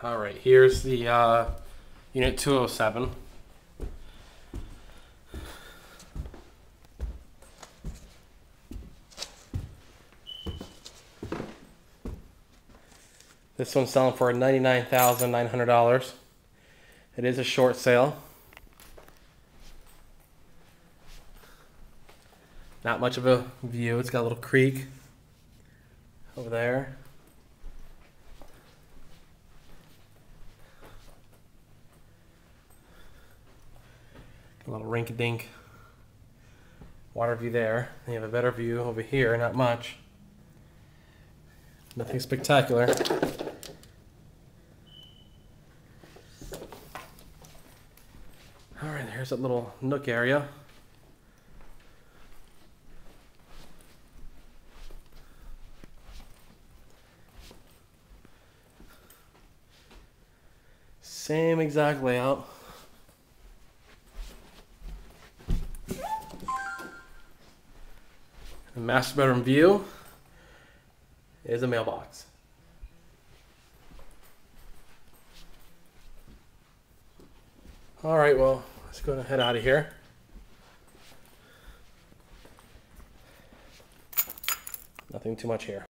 All right, here's the unit 207. This one's selling for $99,900. It is a short sale. Not much of a view. It's got a little creek over there. A little rink-a-dink water view there. You have a better view over here, not much. Nothing spectacular. Alright, here's that little nook area. Same exact layout. The master bedroom view is a mailbox. All right, well, let's go ahead out of here. Nothing too much here.